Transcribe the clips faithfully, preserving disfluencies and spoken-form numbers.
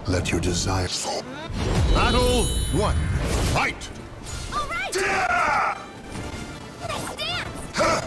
Let your desire... Battle one. Fight! All right! Let's dance!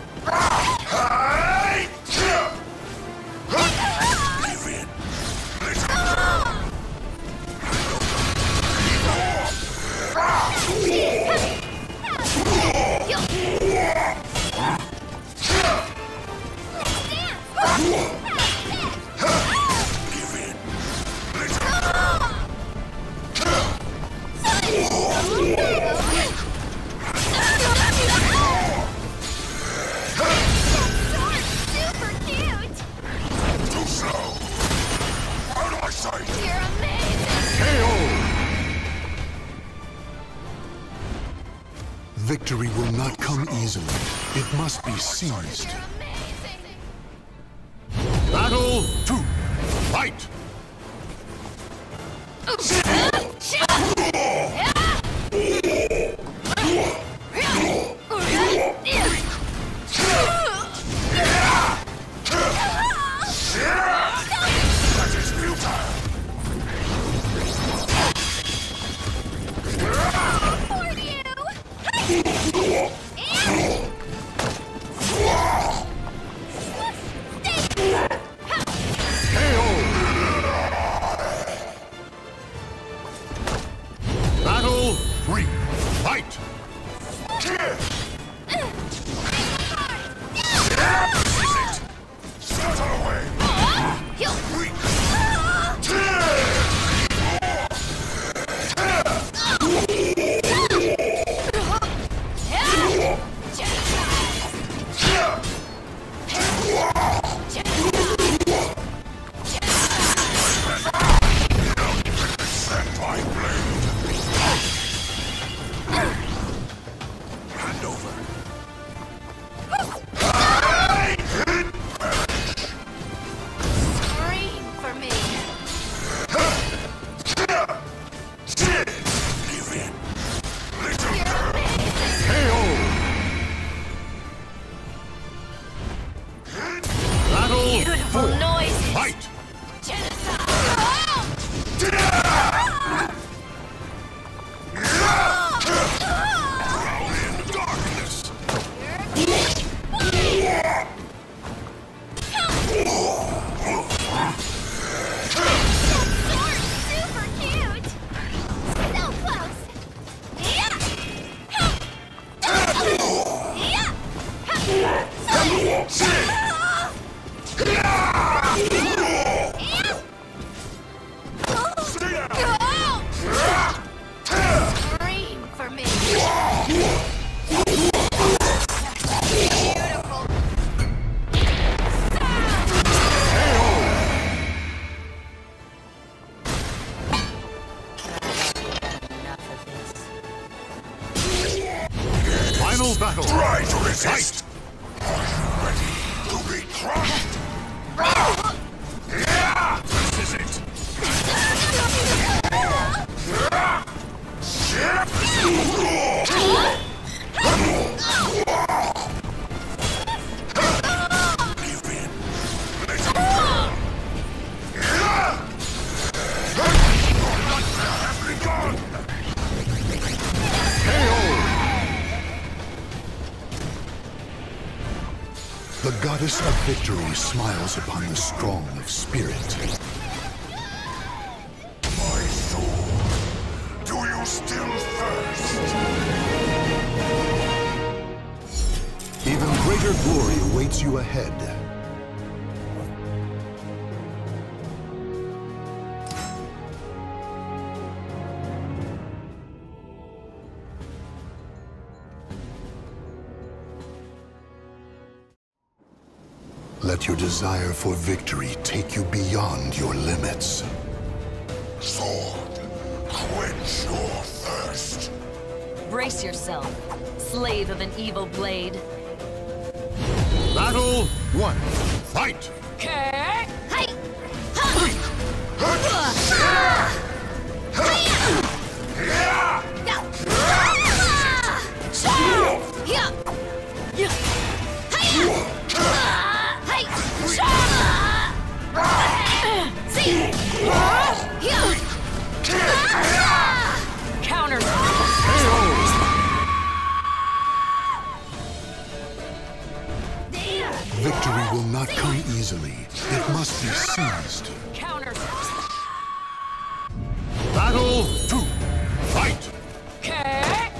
Victory will not come easily. It must be seized. Battle two. Fight! Battle three. Fight! Beautiful noises! Fight! Final battle! Try to resist! Are you ready to be crushed? Yeah! This is it! Give in! Let him go! Your nightmare has begun! The goddess of victory smiles upon the strong of spirit. My soul, do you still thirst? Even greater glory awaits you ahead. Let your desire for victory take you beyond your limits. Sword, quench your thirst. Brace yourself, slave of an evil blade. Battle one. Fight! Hey! See! easily. It must be seized. Counter. Battle two. Fight. Okay.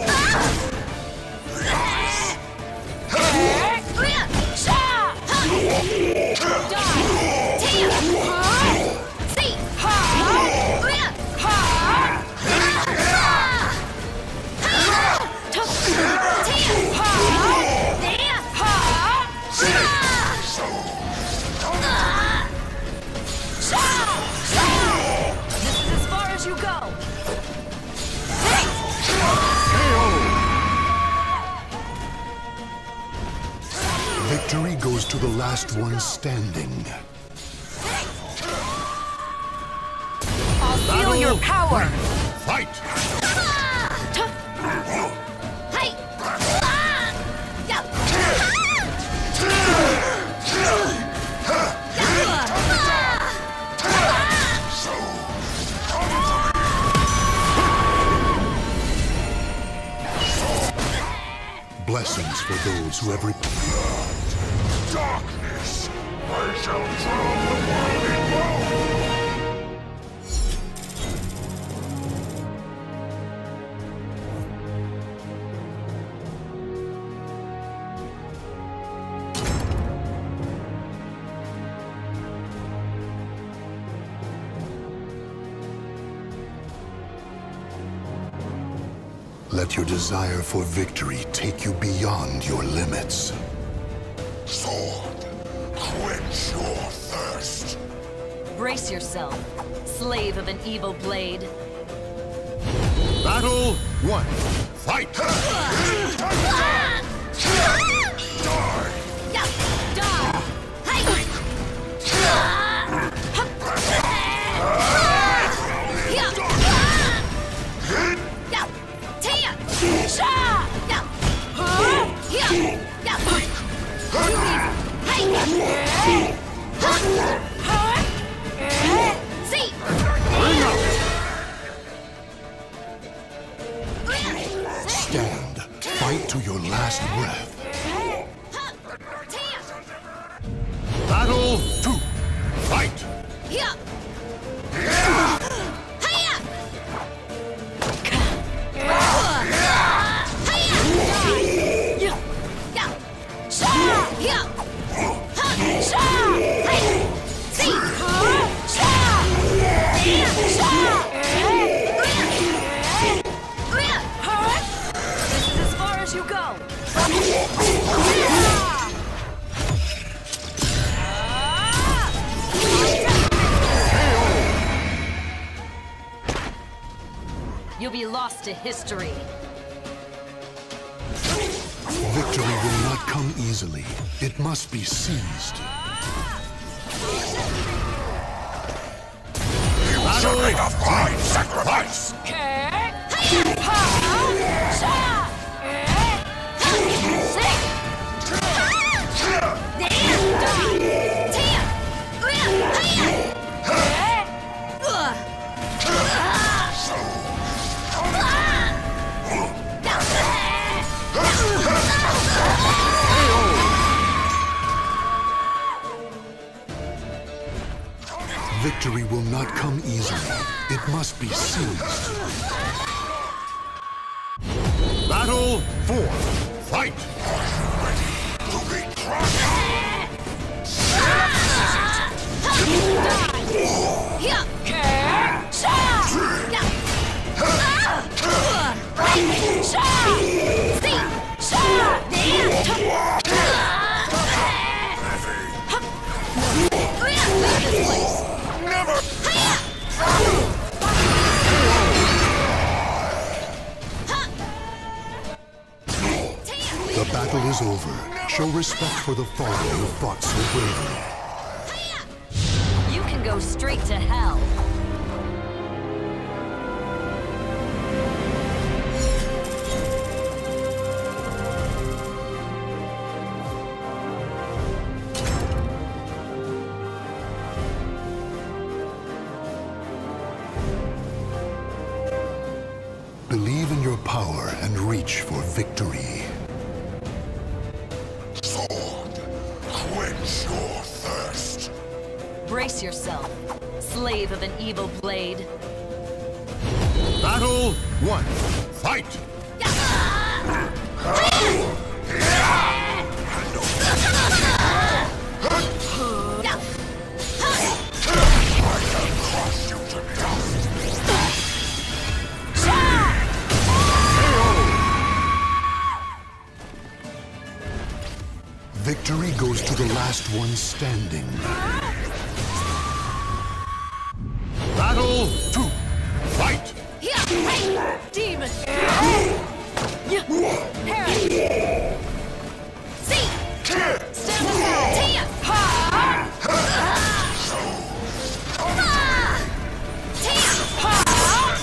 Victory goes to the last one standing. I'll feel your power. Fight. Blessings for those who have repented. Darkness. I shall drown the world in woe. Let your desire for victory take you beyond your limits. Sword, quench your thirst. Brace yourself, slave of an evil blade. Battle one. Fight. Die. Stand. Fight to your last breath. Battle two. Fight. You'll be lost to history. Victory will not come easily. It must be seized. Usurping of mine sacrifice. Victory will not come easily. It must be seized. Battle four. Fight. Ready to be crushed. The battle is over. Show respect for the fallen who fought so bravely. You can go straight to hell. Believe in your power and reach for victory. Sword, quench your thirst. Brace yourself, slave of an evil blade. Battle one. Fight! Victory goes to the last one standing. Battle two. Fight! Demon! Parent! See! Stand aside! Tia! Ha! Tia! Ha!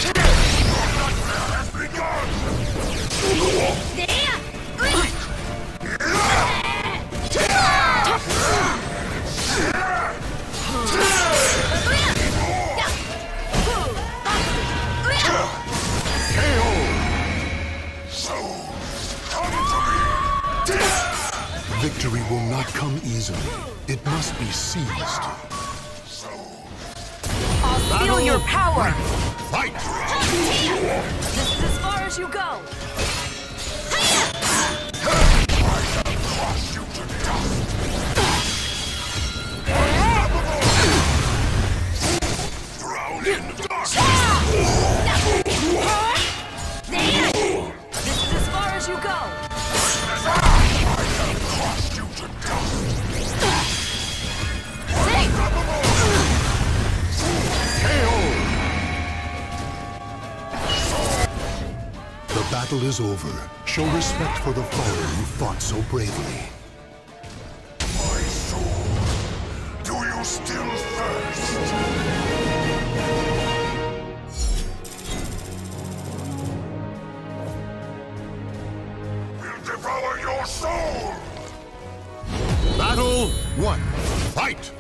Victory will not come easily. It must be seized. I'll feel your power! Fight! This is as far as you go! This is as far as you go! The battle is over. Show respect for the fallen who fought so bravely. My soul, do you still thirst? We'll devour your soul! Battle one. Fight!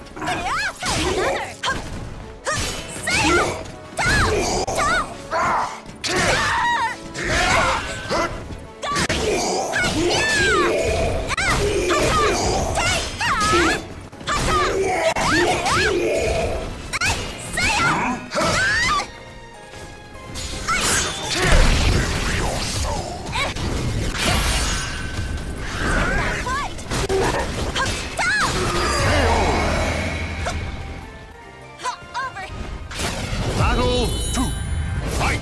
Battle two. Fight!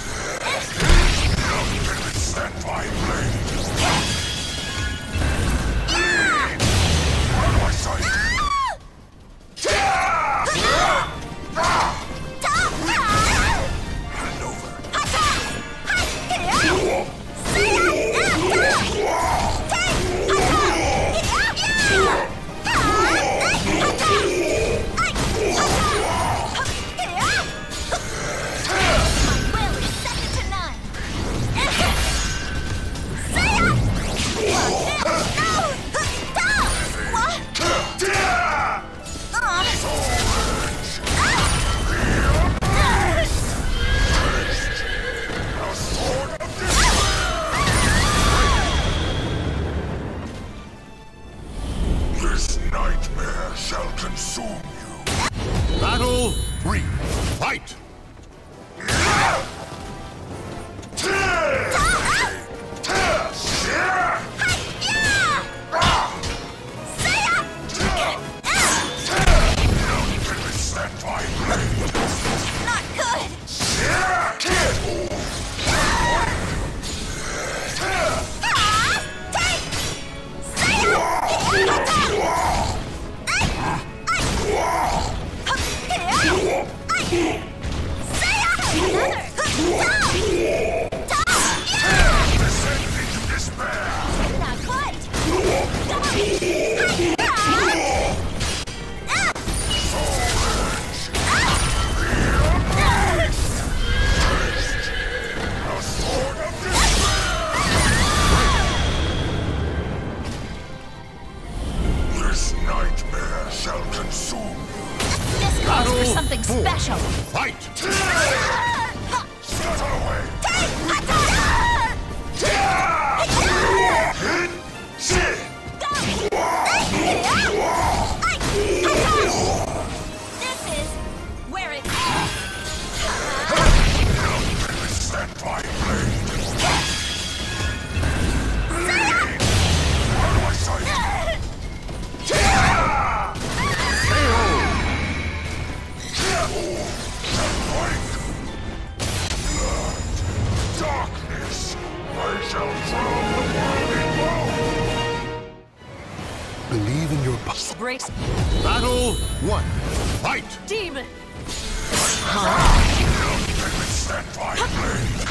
Stand by blade! My sight! Hand over! This nightmare shall consume you! Battle three. Fight! Stand by blade! Not good! Descend into despair! Not quite! A sword of despair! This nightmare shall consume you! This calls for Battle something four. special! Fight! Scuttle away! Breaks. Battle one. Fight! Demon! Stand by, blade.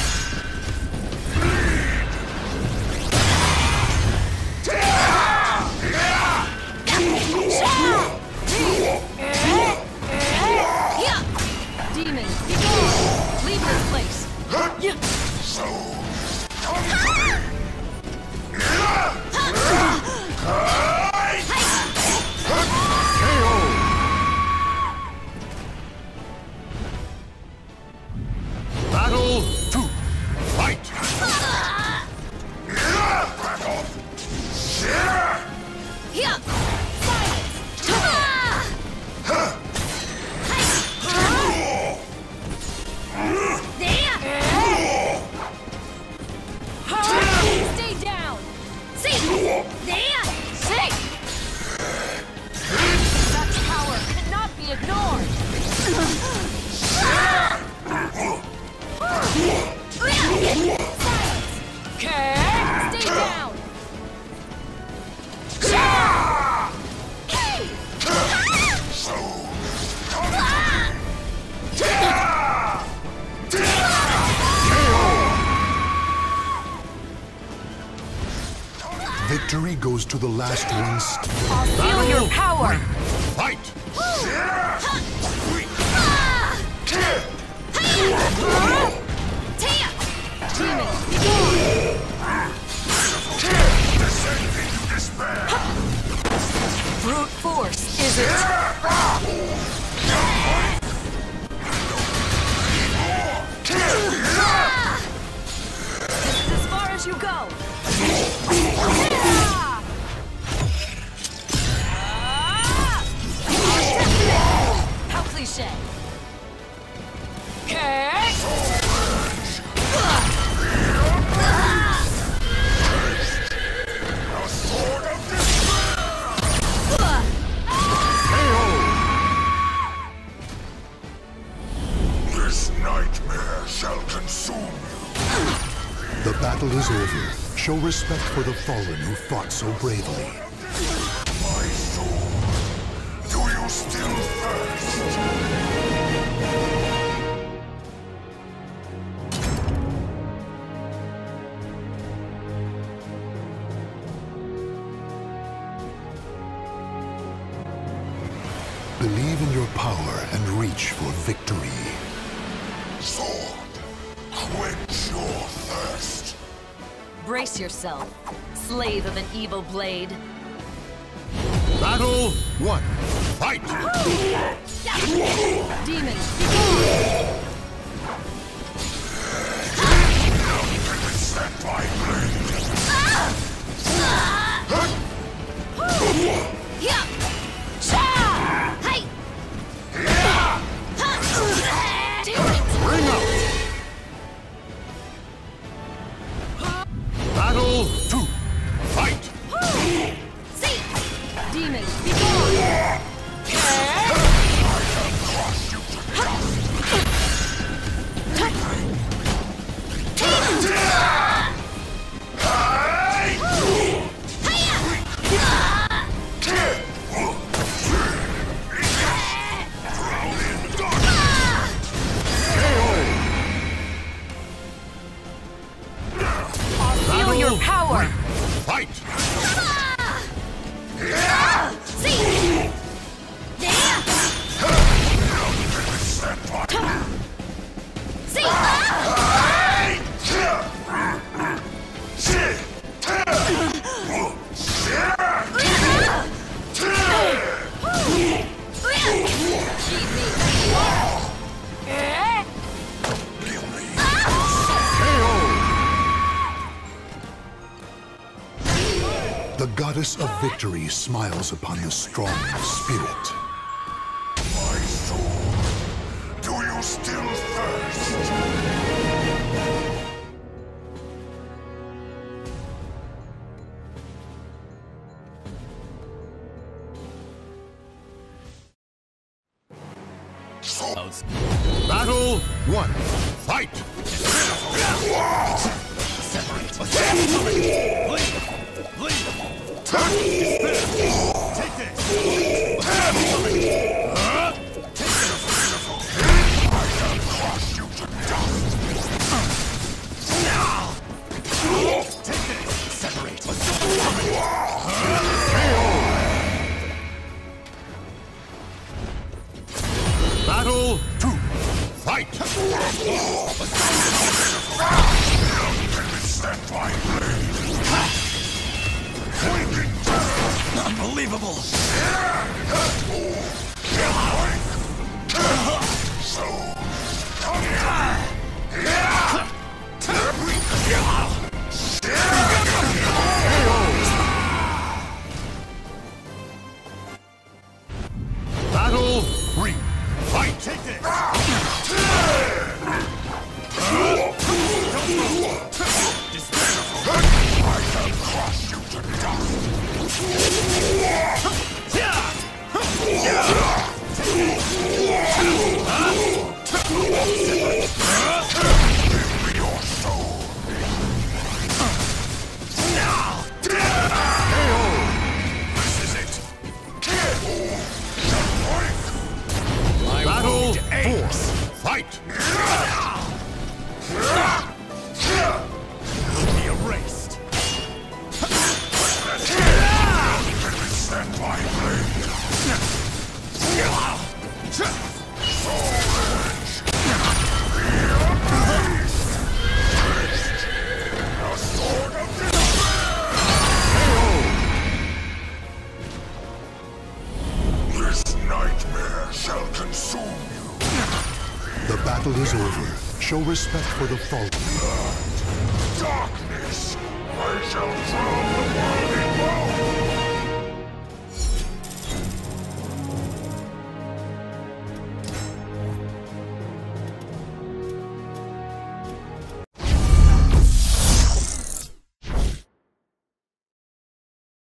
Demon, be gone! Leave this place! So, Battle two. Fight! back off. Stay down! Such power cannot be ignored! Okay, stay down! Victory goes to the last one. I'll feel your power! Fight! Brute force, is it? This is as far as you go! How cliche. Okay! This nightmare shall consume you. The battle is over. Show respect for the fallen who fought so bravely. My soul, do you still thirst? Believe in your power and reach for victory. Sword, quench your thirst. Brace yourself, slave of an evil blade. Battle one. Fight! Demon, Stand by, blade. Bring out! Battle two. Fight! demon, be gone! Crush you to dust. Feel your power! Fight! The goddess of victory smiles upon the strong spirit. My soul, do you still thirst? Battle one. Fight! Take Battle two. Fight! Stand by blade. Unbelievable! So, Battle three. Fight! Take this! I have crushed you to dust! Give me your soul! This is it! Battle four. Fight! Be erased. Stand by blade. Soul edge. Be amazed. A sword of despair. This nightmare shall consume you. The battle is over. Show respect for the fallen.